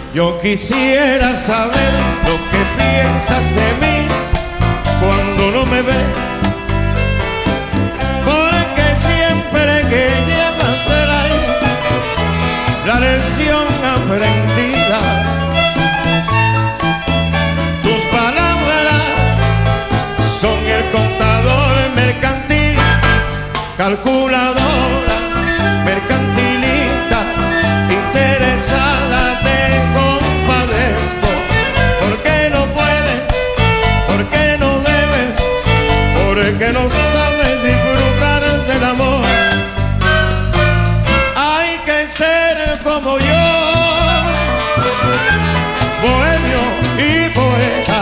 Yo quisiera saber lo que piensas de mí cuando no me ves, porque siempre que llevas por ahí la lección aprendida, tus palabras son el contador mercantil, calculadora, mercantilista, interesada, te compadezco. ¿Por qué no puedes? ¿Por qué no debes? Porque no sabes disfrutar del amor. Hay que ser como yo, bohemio y poeta,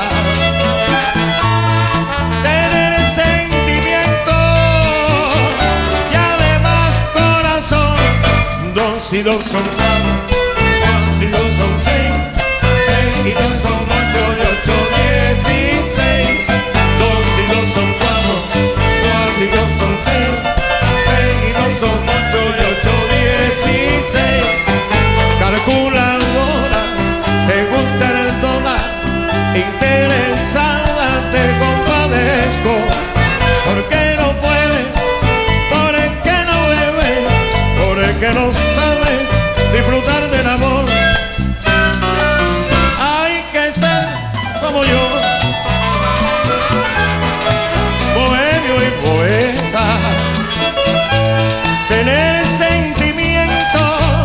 tener sentimiento y además corazón. Dos y dos son cuatro, cuatro y dos son seis, seis y dos son ocho y ocho 16. Dos y dos son cuatro, cuatro y dos son seis, seis y dos son ocho y ocho 16. Calculadora, te gusta el dólar, interesada, te compadezco. ¿Por qué no puedes? ¿Por qué no debes? Porque no sabes disfrutar del amor. Hay que ser como yo, bohemio y poeta, tener sentimiento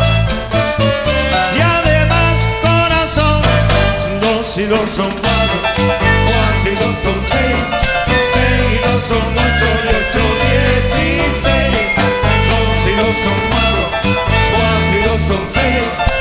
y además corazón. Dos y dos son cuatro, cuatro y dos son seis, seis y dos son ocho y ocho 16. Dos y dos son cuatro, cuatro y dos son seis.